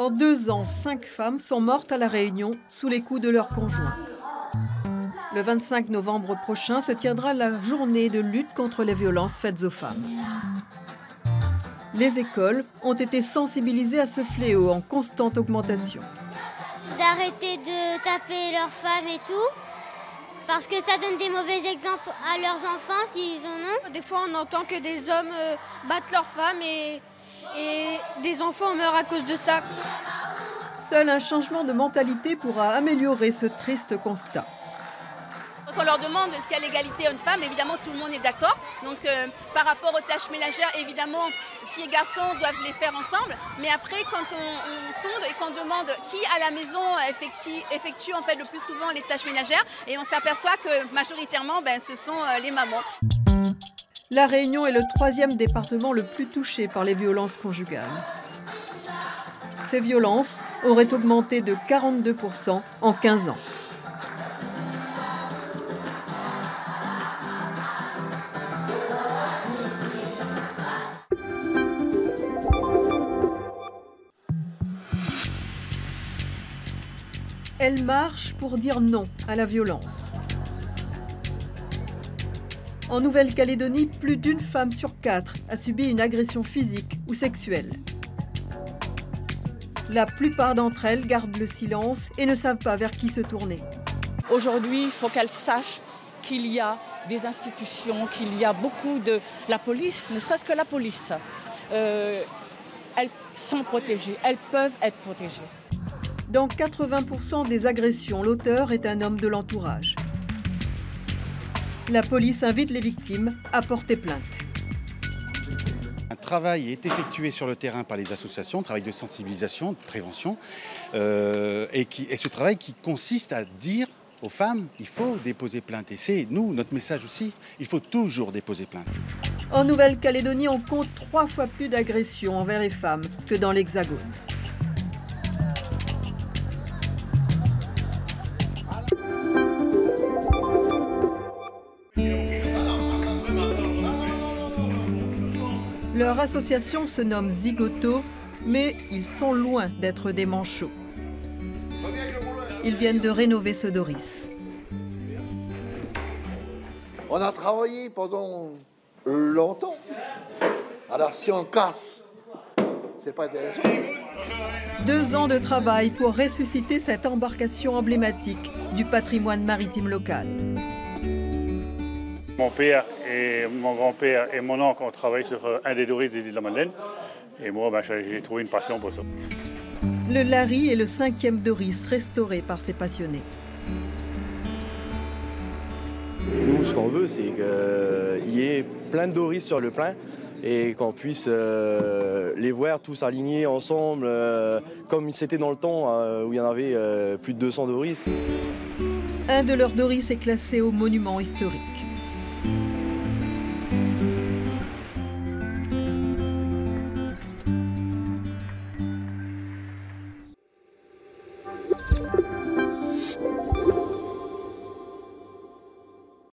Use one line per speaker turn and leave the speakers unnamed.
En 2 ans, 5 femmes sont mortes à La Réunion sous les coups de leur conjoint. Le 25 novembre prochain se tiendra la journée de lutte contre les violences faites aux femmes. Les écoles ont été sensibilisées à ce fléau en constante augmentation.
D'arrêter de taper leurs femmes et tout, parce que ça donne des mauvais exemples à leurs enfants s'ils en ont.
Des fois on entend que des hommes battent leurs femmes et des enfants meurent à cause de ça.
Seul un changement de mentalité pourra améliorer ce triste constat.
Quand on leur demande s'il y a l'égalité homme-femme, évidemment tout le monde est d'accord. Donc par rapport aux tâches ménagères, évidemment, filles et garçons doivent les faire ensemble. Mais après, quand on sonde et qu'on demande qui à la maison effectue en fait le plus souvent les tâches ménagères, et on s'aperçoit que majoritairement, ce sont les mamans.
La Réunion est le 3e département le plus touché par les violences conjugales. Ces violences auraient augmenté de 42% en 15 ans. Elle marche pour dire non à la violence. En Nouvelle-Calédonie, plus d'une femme sur 4 a subi une agression physique ou sexuelle. La plupart d'entre elles gardent le silence et ne savent pas vers qui se tourner.
Aujourd'hui, il faut qu'elles sachent qu'il y a des institutions, qu'il y a beaucoup de... La police, ne serait-ce que la police, elles sont protégées, elles peuvent être protégées.
Dans 80% des agressions, l'auteur est un homme de l'entourage. La police invite les victimes à porter plainte.
Un travail est effectué sur le terrain par les associations, un travail de sensibilisation, de prévention, et ce travail qui consiste à dire aux femmes, il faut déposer plainte. Et c'est nous, notre message aussi, il faut toujours déposer plainte.
En Nouvelle-Calédonie, on compte 3 fois plus d'agressions envers les femmes que dans l'Hexagone. Leur association se nomme Zigoto, mais ils sont loin d'être des manchots. Ils viennent de rénover ce Doris.
On a travaillé pendant longtemps. Alors si on casse, c'est pas intéressant.
2 ans de travail pour ressusciter cette embarcation emblématique du patrimoine maritime local.
Mon père et mon grand-père et mon oncle ont travaillé sur un des Doris des îles de la Madeleine. Et moi, j'ai trouvé une passion pour ça.
Le Larry est le 5e Doris restauré par ces passionnés.
Nous, ce qu'on veut, c'est qu'il y ait plein de Doris sur le plein et qu'on puisse les voir tous alignés ensemble, comme c'était dans le temps où il y en avait plus de 200 Doris.
Un de leurs Doris est classé au monument historique.